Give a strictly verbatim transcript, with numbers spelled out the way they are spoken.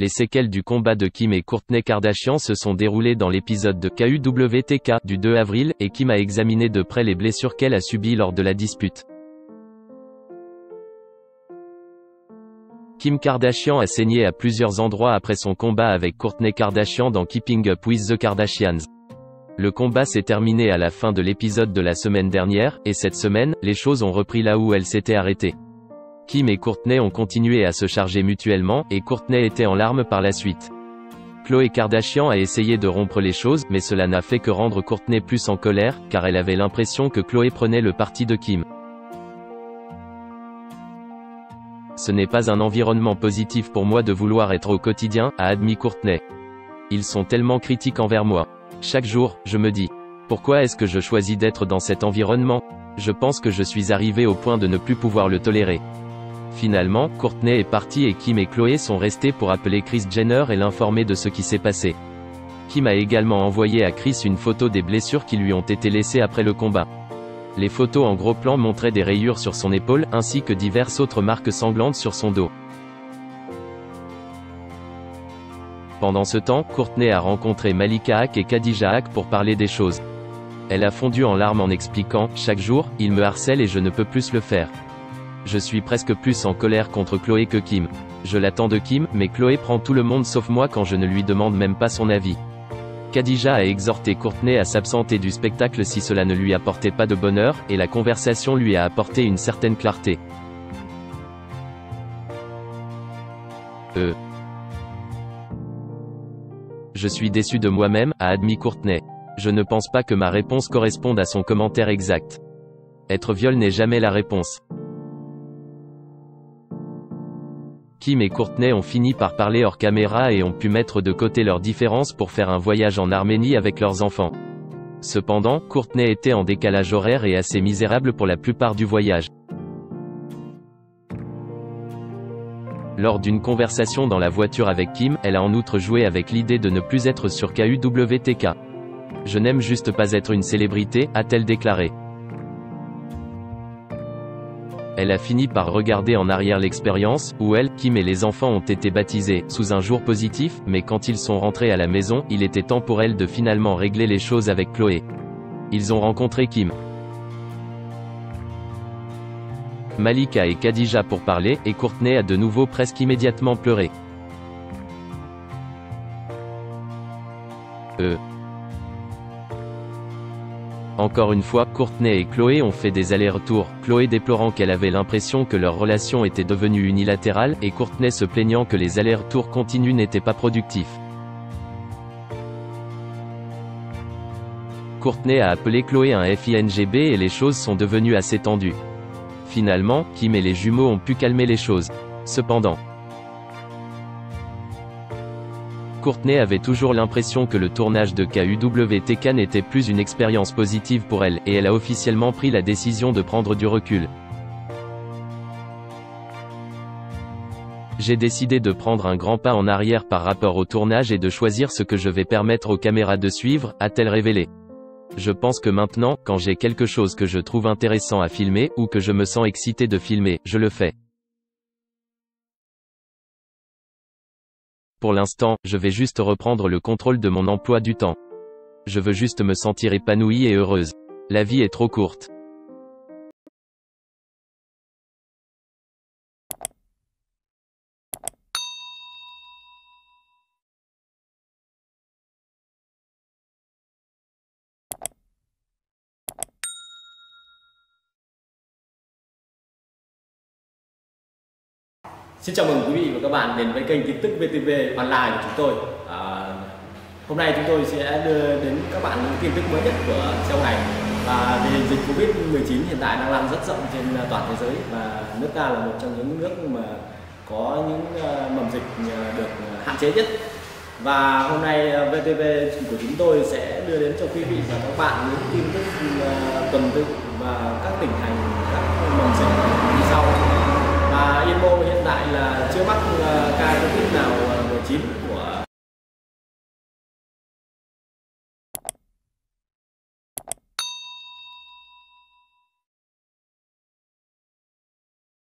Les séquelles du combat de Kim et Kourtney Kardashian se sont déroulées dans l'épisode de K U W T K du deux avril, et Kim a examiné de près les blessures qu'elle a subies lors de la dispute. Kim Kardashian a saigné à plusieurs endroits après son combat avec Kourtney Kardashian dans Keeping Up with the Kardashians. Le combat s'est terminé à la fin de l'épisode de la semaine dernière, et cette semaine, les choses ont repris là où elles s'étaient arrêtées. Kim et Kourtney ont continué à se charger mutuellement, et Kourtney était en larmes par la suite. Khloé Kardashian a essayé de rompre les choses, mais cela n'a fait que rendre Kourtney plus en colère, car elle avait l'impression que Khloé prenait le parti de Kim. Ce n'est pas un environnement positif pour moi de vouloir être au quotidien, a admis Kourtney. Ils sont tellement critiques envers moi. Chaque jour, je me dis, pourquoi est-ce que je choisis d'être dans cet environnement? Je pense que je suis arrivé au point de ne plus pouvoir le tolérer. Finalement, Kourtney est partie et Kim et Khloé sont restés pour appeler Kris Jenner et l'informer de ce qui s'est passé. Kim a également envoyé à Kris une photo des blessures qui lui ont été laissées après le combat. Les photos en gros plan montraient des rayures sur son épaule, ainsi que diverses autres marques sanglantes sur son dos. Pendant ce temps, Kourtney a rencontré Malika Haqq et Khadija Haqq pour parler des choses. Elle a fondu en larmes en expliquant « Chaque jour, il me harcèle et je ne peux plus le faire. Je suis presque plus en colère contre Khloé que Kim. Je l'attends de Kim, mais Khloé prend tout le monde sauf moi quand je ne lui demande même pas son avis. » Khadija a exhorté Kourtney à s'absenter du spectacle si cela ne lui apportait pas de bonheur, et la conversation lui a apporté une certaine clarté. Euh. Je suis déçu de moi-même, a admis Kourtney. Je ne pense pas que ma réponse corresponde à son commentaire exact. Être viol n'est jamais la réponse. Kim et Kourtney ont fini par parler hors caméra et ont pu mettre de côté leurs différences pour faire un voyage en Arménie avec leurs enfants. Cependant, Kourtney était en décalage horaire et assez misérable pour la plupart du voyage. Lors d'une conversation dans la voiture avec Kim, elle a en outre joué avec l'idée de ne plus être sur K U W T K. « Je n'aime juste pas être une célébrité », a-t-elle déclaré. Elle a fini par regarder en arrière l'expérience, où elle, Kim et les enfants ont été baptisés, sous un jour positif, mais quand ils sont rentrés à la maison, il était temps pour elle de finalement régler les choses avec Khloé. Ils ont rencontré Kim, Malika et Khadija pour parler, et Kourtney a de nouveau presque immédiatement pleuré. Euh. Encore une fois, Kourtney et Khloé ont fait des allers-retours, Khloé déplorant qu'elle avait l'impression que leur relation était devenue unilatérale, et Kourtney se plaignant que les allers-retours continus n'étaient pas productifs. Kourtney a appelé Khloé un F I N G B et les choses sont devenues assez tendues. Finalement, Kim et les jumeaux ont pu calmer les choses. Cependant, Kourtney avait toujours l'impression que le tournage de K U W T K n'était plus une expérience positive pour elle, et elle a officiellement pris la décision de prendre du recul. J'ai décidé de prendre un grand pas en arrière par rapport au tournage et de choisir ce que je vais permettre aux caméras de suivre, a-t-elle révélé. Je pense que maintenant, quand j'ai quelque chose que je trouve intéressant à filmer, ou que je me sens excité de filmer, je le fais. Pour l'instant, je vais juste reprendre le contrôle de mon emploi du temps. Je veux juste me sentir épanouie et heureuse. La vie est trop courte. Xin chào mừng quý vị và các bạn đến với kênh tin tức vê tê vê Online của chúng tôi. À, hôm nay chúng tôi sẽ đưa đến các bạn những tin tức mới nhất của sau này. Và tình hình dịch Covid mười chín hiện tại đang lan rất rộng trên toàn thế giới, và nước ta là một trong những nước mà có những mầm dịch được hạn chế nhất. Và hôm nay vê tê vê của chúng tôi sẽ đưa đến cho quý vị và các bạn những tin tức tuần tự và các tỉnh thành, các mầm dịch như sau. Và Yên Mô hiện tại là chưa mắc ca Covid nào mười chín.